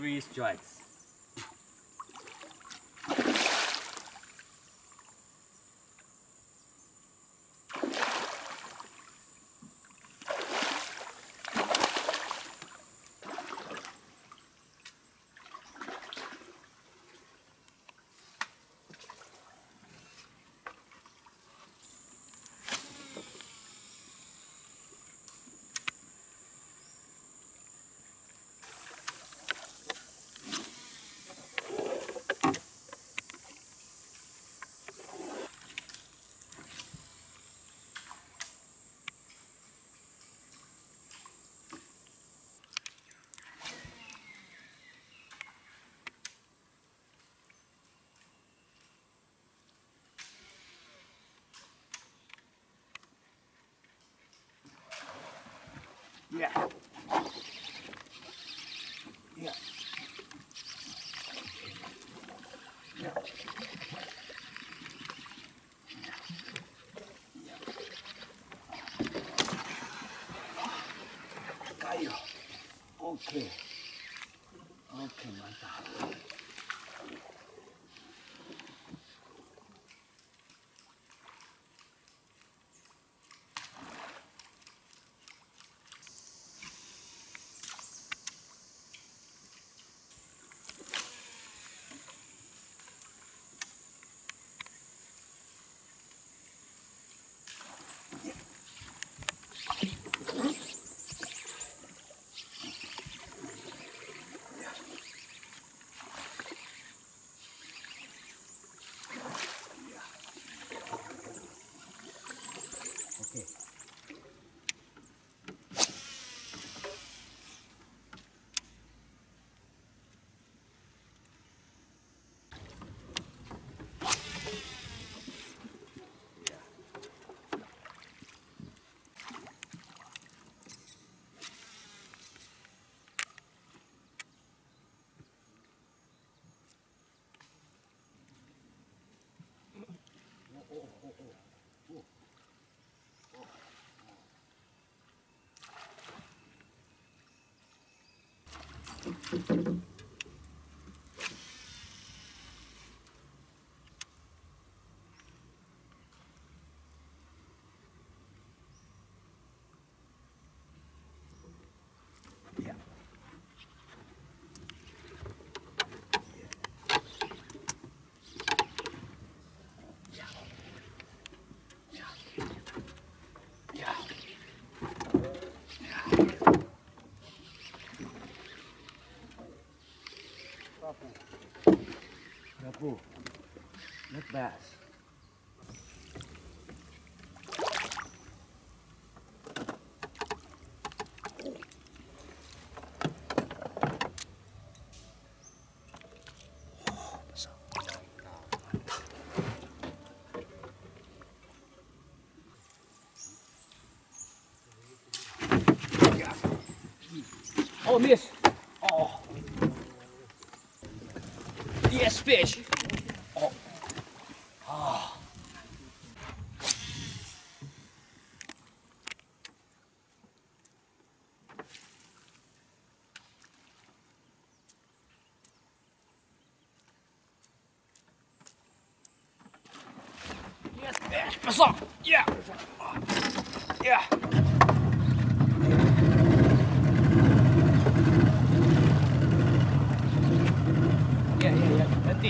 3 strikes. Yeah. Yeah. Yeah. Kayo. Okay. Okay, mantap. Okay. Yeah. Rapu. Not bass. Oh, miss. Oh. Yes, fish. Oh. Oh. Yes, fish. Pasok. Yeah. Yeah. Yeah. Nanti.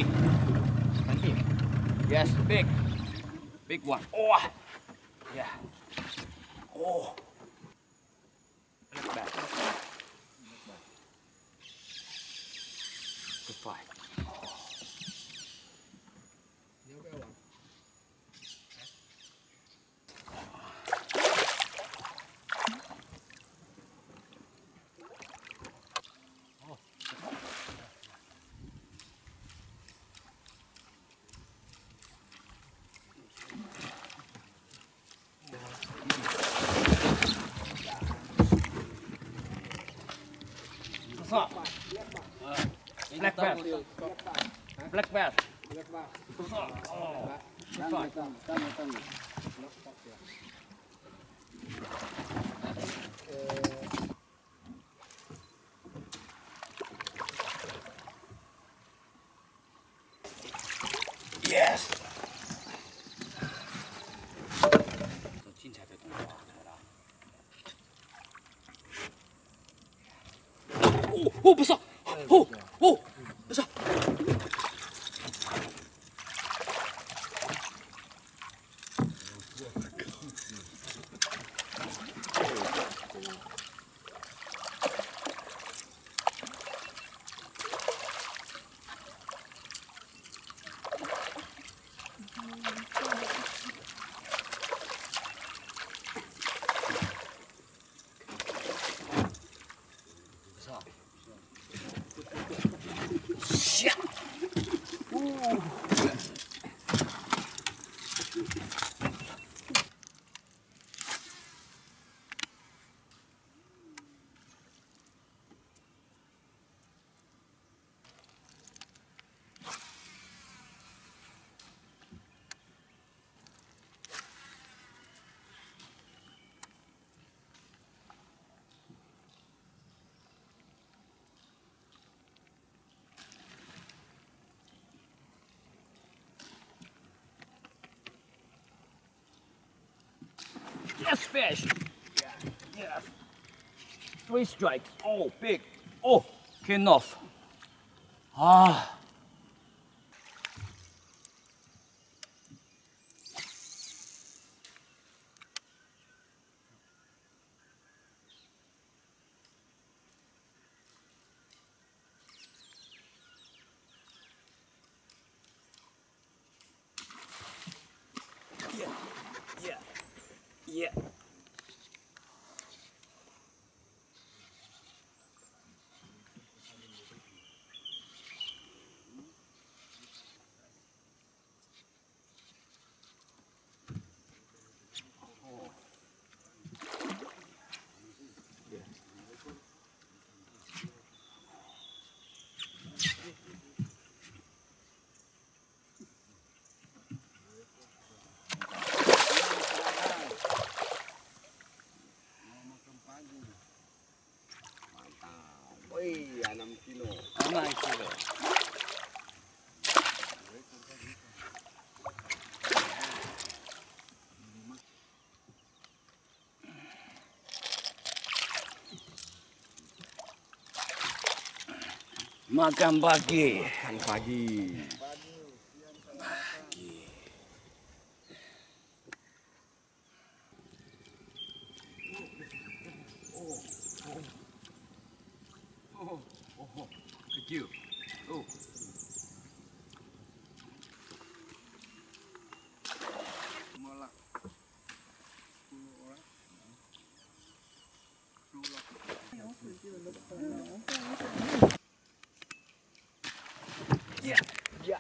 Yes, big one. Oh, yeah. Oh, not bad. Good fight. Pasok. Black bass. Black bass. Pasok. Oh, good fight. Oh, besar. Oh, oh, besar. Siap. Yes, fish. Yes. 3 strikes. Oh, big. Oh, came off. Ah. Yeah. Yeah. Yeah. Wih, 6 kilo. 6 kilo. Makan pagi. Makan pagi. Kecil. Oh. Molak. Yeah. Yeah.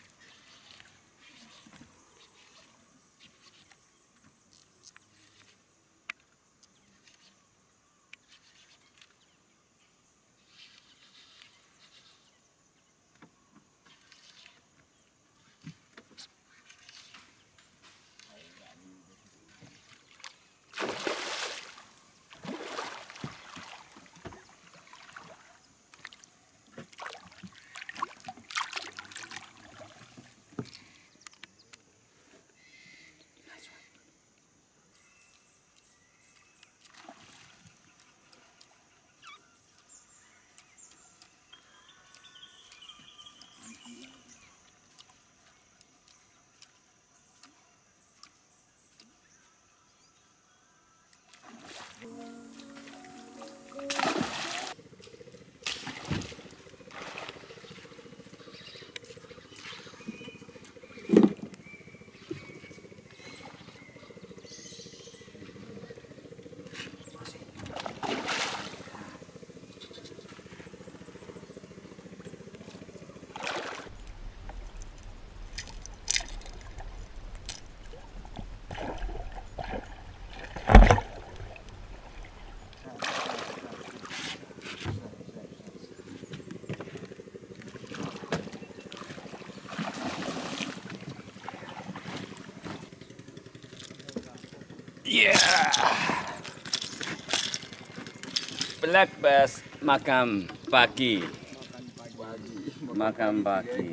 Yeah. Black bass makan pagi. Makan pagi.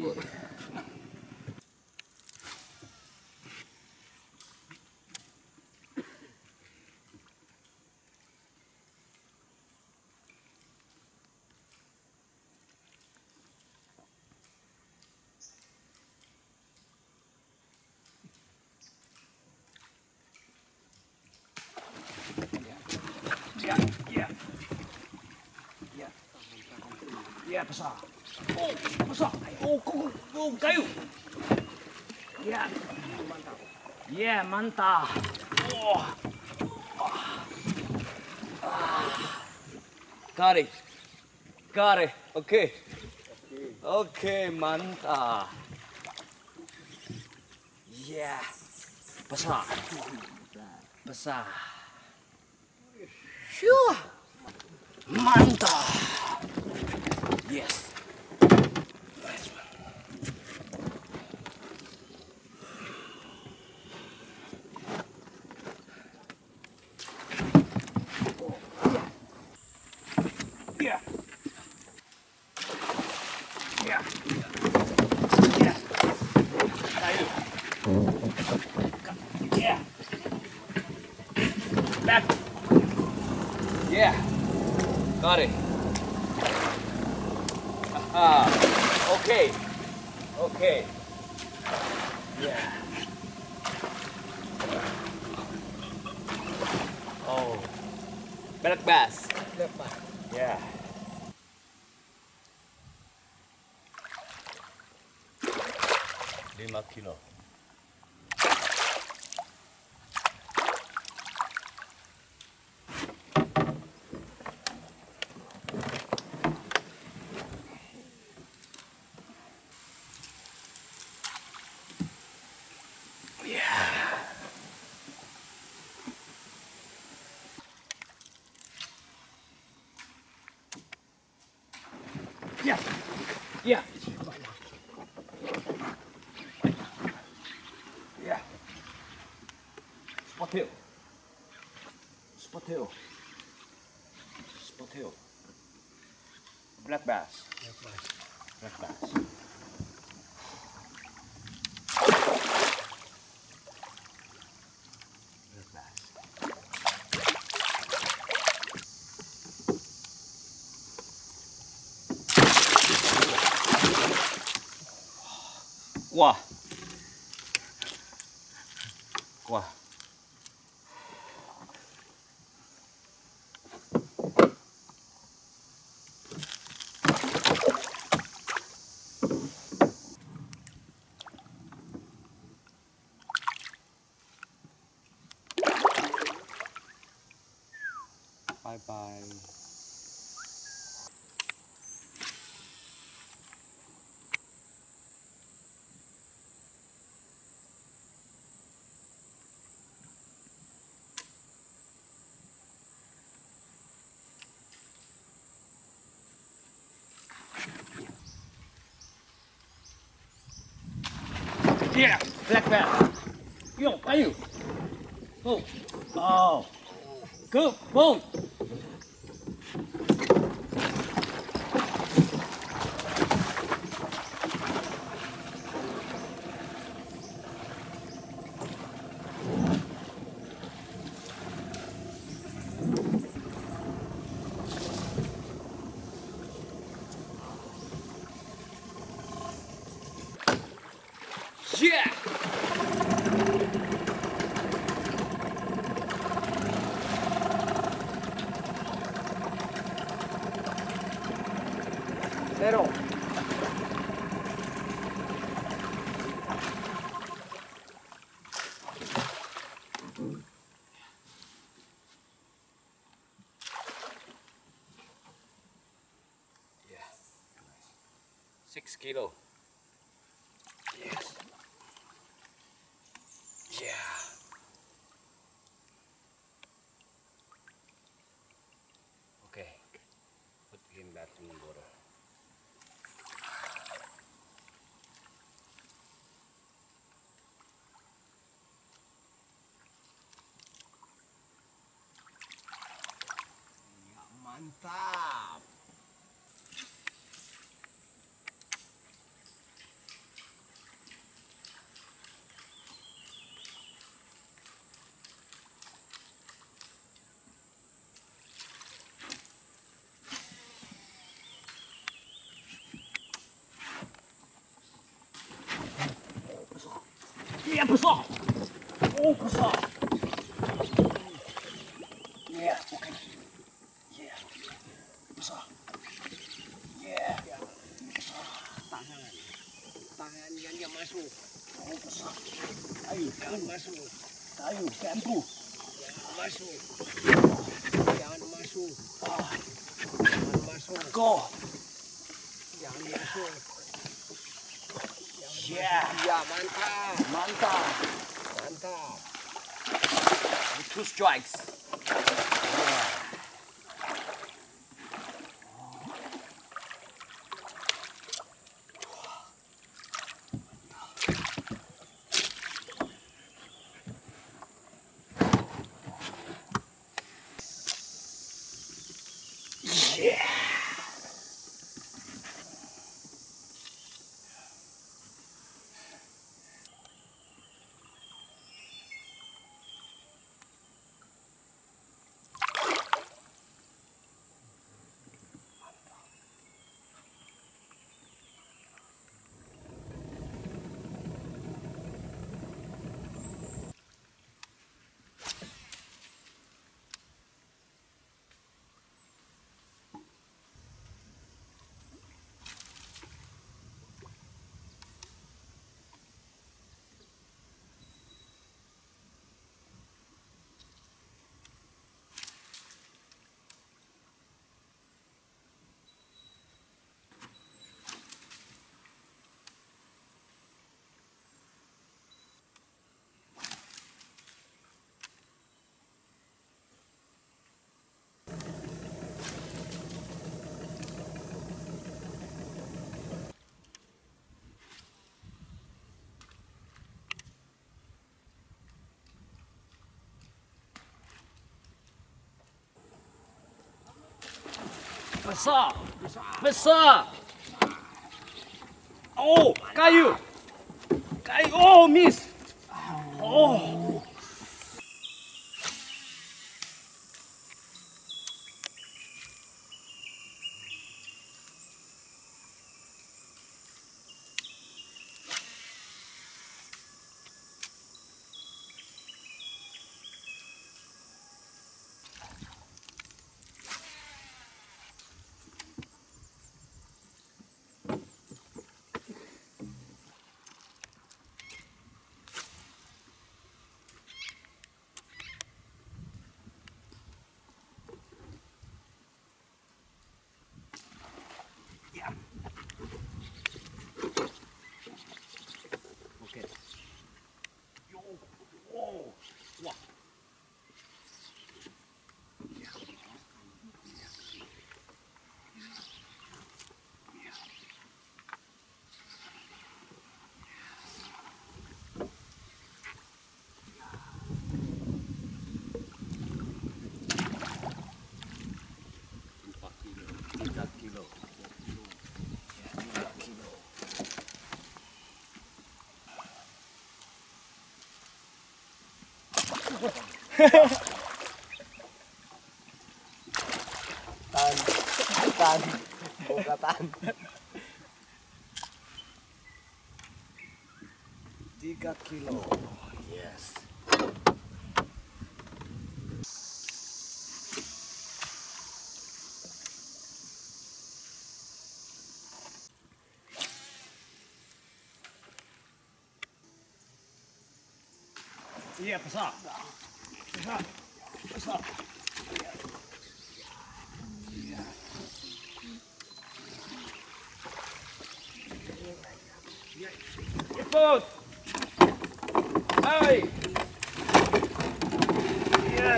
Ya, besar. Oh, besar. Oh, kayu. Ya, mantap. Ya, mantap. Oh. Got it. Got it. Oke. Oke, mantap. Ya. Besar. Besar. Syuh. Mantap. Yes. Nice one. Yeah. Yeah. Yeah. Kayu. Yeah. Back. Yeah. Got it. Okay. Okay. Yeah. Oh. Black bass. Lepas. Yeah. Lima kilo. Yeah. Yeah. Yeah. Spot tail. Spot tail. Spot tail. Black bass. Black bass. Black bass. Wah. Wah. Bye-bye. Yeah, black bass. Yo, kayu. Oh. Oh. Go, boom. Yeah. Zero. Yeah. 6 kilo. Yes. Yeah. Okay. Put him back in the water. Ya, mantap. Yeah, besar. Oh, besar. Yeah, okay. Yeah. Besar. Yeah. Jangan masuk. Oh, besar. Ayo, Jangan masuk. ayo, bantu. Jangan masuk. Jangan masuk. Ah, Jangan masuk. go. Jangan masuk. Yeah. Ya, mantap. Mantap. Mantap. 2 strikes. Yeah. Besar. Besar. Oh, kayu. Kayu. Oh, miss. Oh. Okay. Oh. Wah. Tan, buka tan. 3 kilo. Yes. Iya, besar. Besar. Besar. Ikut. Hai. Iya.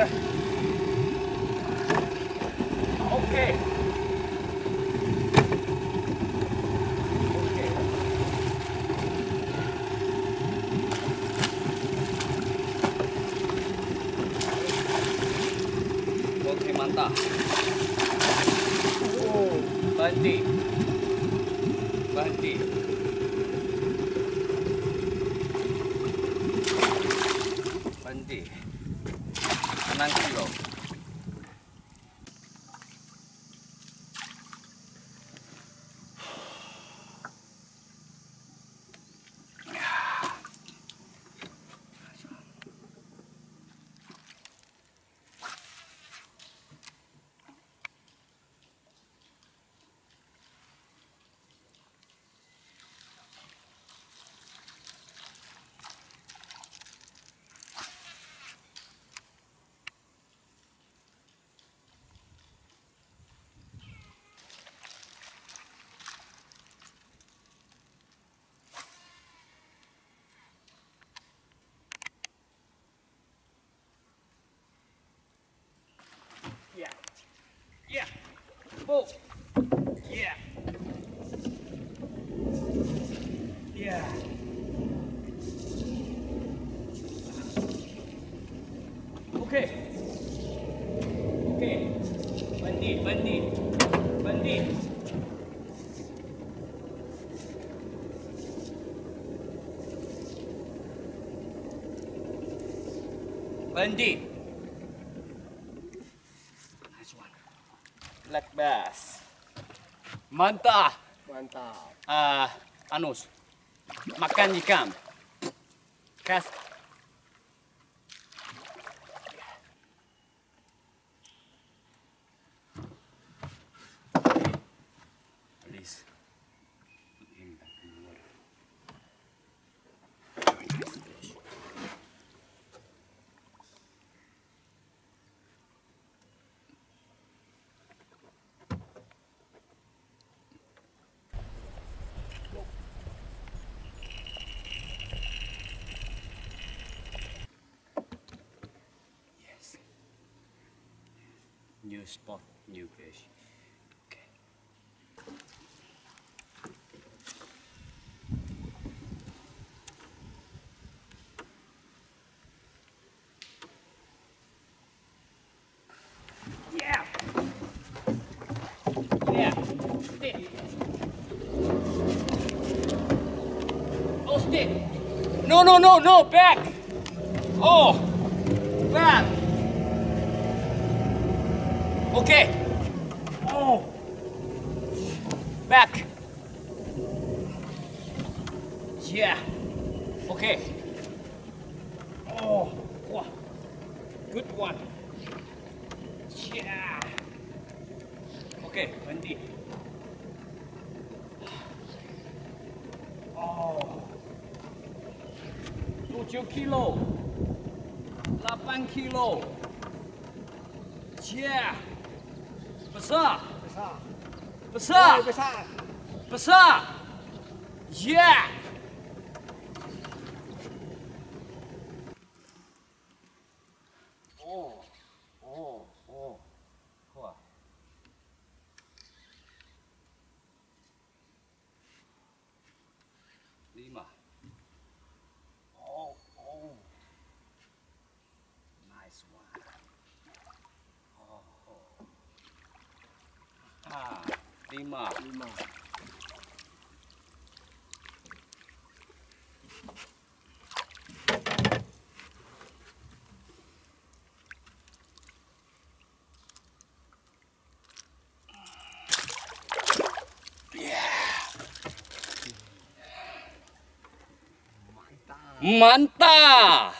Oke. Oke. Oke, mantap. Oh, berhenti. Berhenti. Berhenti. 6 kilo. Pull. Yeah. Yeah. Okay. Okay. Bandit. Bandit. Nice one. Black bass. Mantap. Anus. Makan ikan. Kas. Please put him back in the water. Very nice fish. Yes. New spot, new fish. Okay. Yeah. Yeah. Stick. Oh, stick. No. Back. Oh. Back. Okay. Oh. Back. Yeah. Okay. Oh. Wow. Good one. Yeah. Okay, Bandit. Oh. 7 kilo. 8 kilo. Yeah. Besar. Yeah. Oh. Wah. Lima. Oh. Nice one. Lima. Mantap.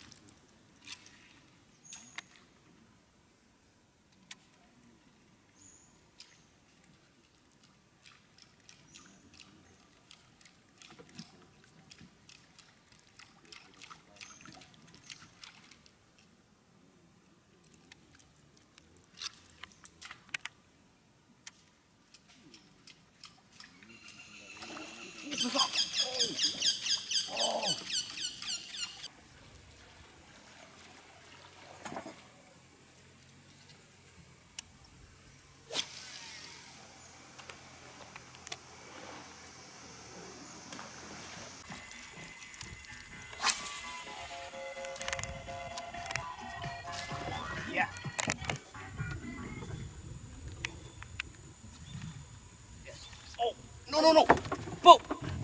Yeah. Yes. Oh, no. Pull.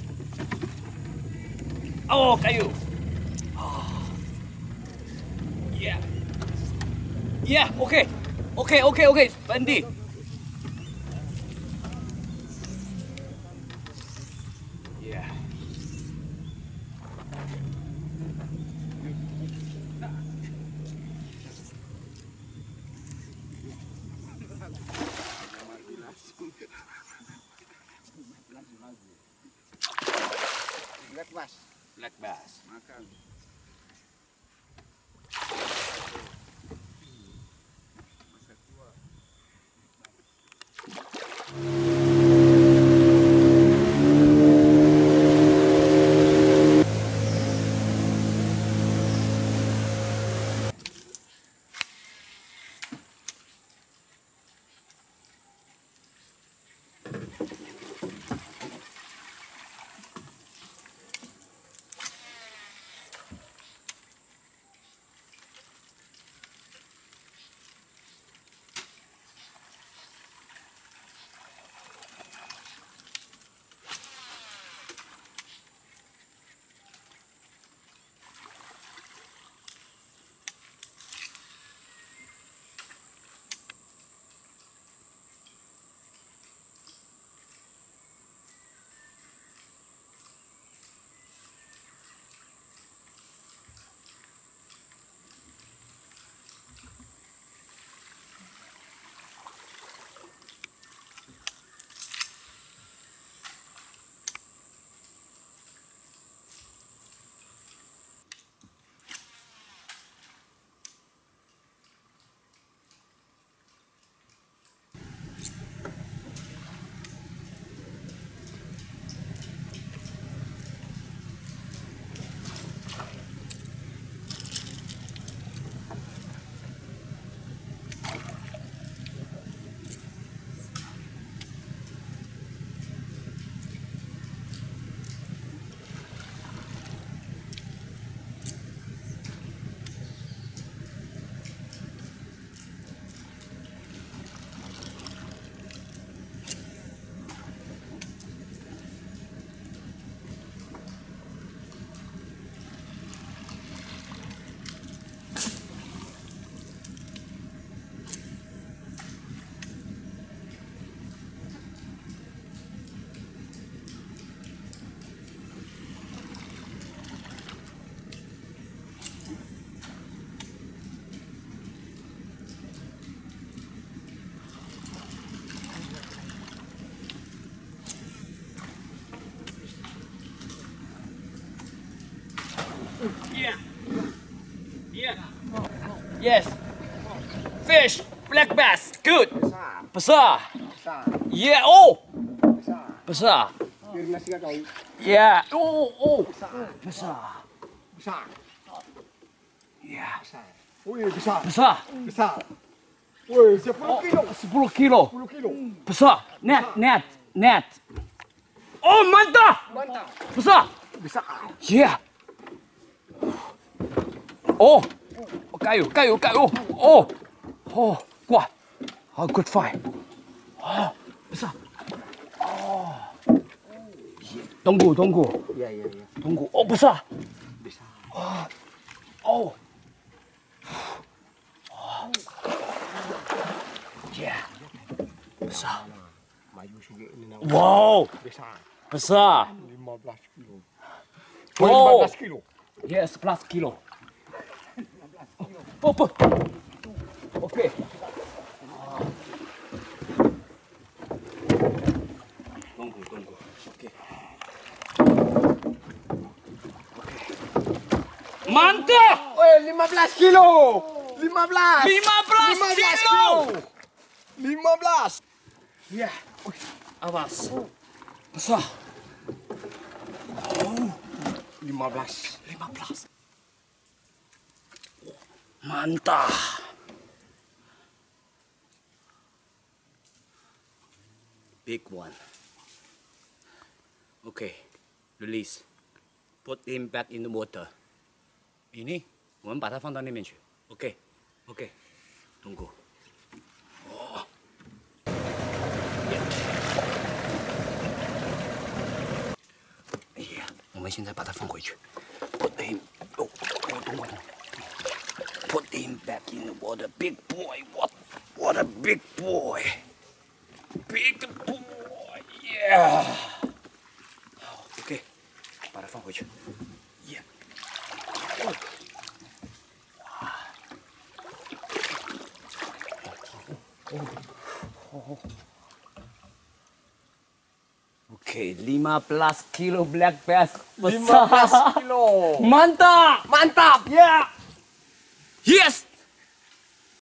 Oh, kayu. Oh. Yeah. Yeah, okay. Bandit. Yeah. Black bass. Makan. Yes. Fish. Black bass. Good. Besar. Besar. Besar. Yeah. Oh. Besar. Besar. Kira nasi kau. Yeah. Oh. Besar. Besar. Besar. Yeah. Besar. Woi, besar. Besar. Besar. Woi, 10 kilo. 10 kilo. 10 kilo. Besar. Net. Oh, mantap. Mantap. Besar. Besar. Yeah. Oh. Kayu. Oh. Kuat. Oh, good fight. Oh, besar. Oh. Tunggu. Ya. Tunggu. Oh, besar. Besar. Oh. Yeah. Besar. Maju sikit ni nak. Wow. Besar. Besar. 15 kilo. Oh. 15 kilo. Yes, 11 kilo. Oh, apa? Okey. Tunggu. Okey. Mantap! Woi, 15 kilo. 15. 15 kilo. 15. Ya. Awas. Besar. 15. 15. Mantap. Big one. Okay, release. Put him back in the water. Ini, 我们把它放到那边去。OK， tunggu. Oh. Yeah， 我们现在把它放回去。Put him， 等。Put him back in the water, big boy. What a big boy. Big boy. Yeah. OK， 把它放回去。Yeah. OK， 15 kilo black bass. 15 kilo. Mantap. Mantap. Yeah. Yes.